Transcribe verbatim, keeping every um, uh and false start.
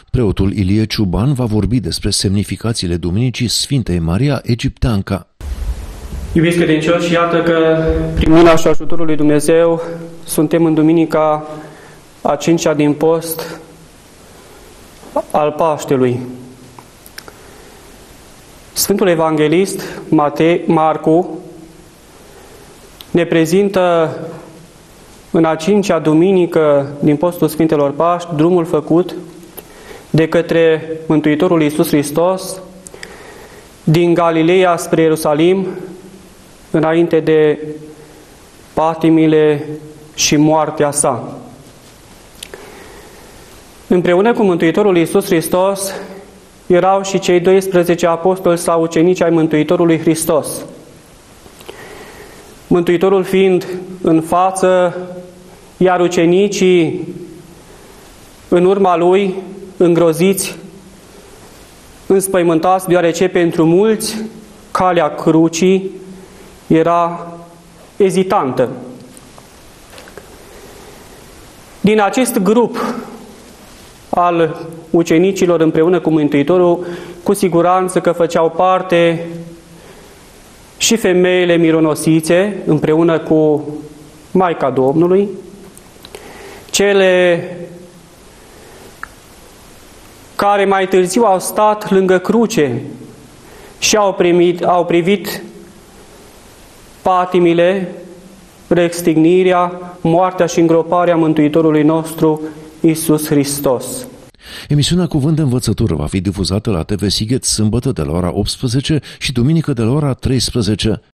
Preotul Ilie Ciuban va vorbi despre semnificațiile Duminicii Sfintei Maria Egipteanca. Iubiți credincioși, iată că prin mâna și ajutorul lui Dumnezeu suntem în duminica a cincea din post al Paștelui. Sfântul Evanghelist Matei, Marcu ne prezintă în a cincea duminică din postul Sfintelor Paști drumul făcut de către Mântuitorul Iisus Hristos din Galileea spre Ierusalim, înainte de patimile și moartea sa. Împreună cu Mântuitorul Iisus Hristos erau și cei doisprezece apostoli sau ucenici ai Mântuitorului Hristos. Mântuitorul fiind în față, iar ucenicii în urma lui, îngroziți, înspăimântați, deoarece pentru mulți calea crucii era ezitantă. Din acest grup al ucenicilor împreună cu Mântuitorul, cu siguranță că făceau parte și femeile mironosițe împreună cu Maica Domnului, cele care mai târziu au stat lângă cruce și au, primit, au privit patimile, răstignirea, moartea și îngroparea Mântuitorului nostru Iisus Hristos. Emisiunea Cuvânt de Învățătură va fi difuzată la T V Sighet sâmbătă de la ora optsprezece și duminică de la ora treisprezece.